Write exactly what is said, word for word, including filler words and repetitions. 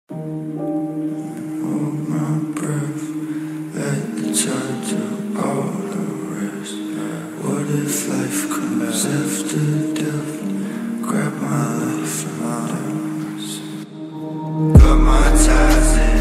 Hold my breath, let the time do all the rest. What if life comes after death? Grab my life from my arms. Cut my ties in.